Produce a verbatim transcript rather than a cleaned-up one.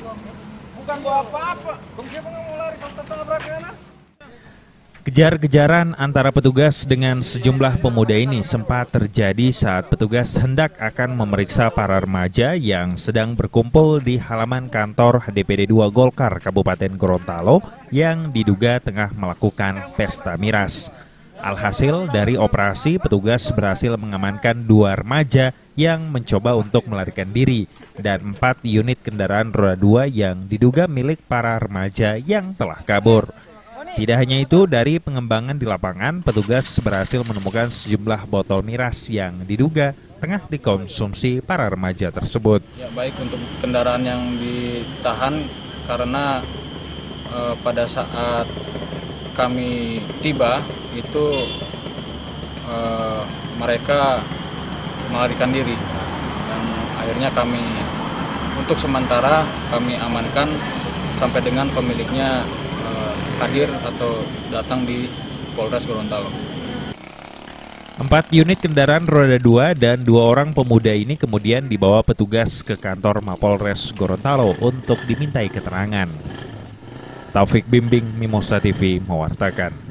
Bukan bawa apa-apa. Bang siapa nggak mau lari kalau tertabrak ya? Kejar-kejaran antara petugas dengan sejumlah pemuda ini sempat terjadi saat petugas hendak akan memeriksa para remaja yang sedang berkumpul di halaman kantor D P D dua Golkar Kabupaten Gorontalo yang diduga tengah melakukan pesta miras. Alhasil dari operasi, petugas berhasil mengamankan dua remaja yang mencoba untuk melarikan diri dan empat unit kendaraan roda dua yang diduga milik para remaja yang telah kabur. Tidak hanya itu, dari pengembangan di lapangan, petugas berhasil menemukan sejumlah botol miras yang diduga tengah dikonsumsi para remaja tersebut. Ya, baik untuk kendaraan yang ditahan karena eh, pada saat kami tiba itu eh, mereka melarikan diri dan akhirnya kami untuk sementara kami amankan sampai dengan pemiliknya hadir atau datang di Polres Gorontalo. Empat unit kendaraan roda dua dan dua orang pemuda ini kemudian dibawa petugas ke kantor Mapolres Gorontalo untuk dimintai keterangan. Taufik Bimbing, Mimosa T V mewartakan.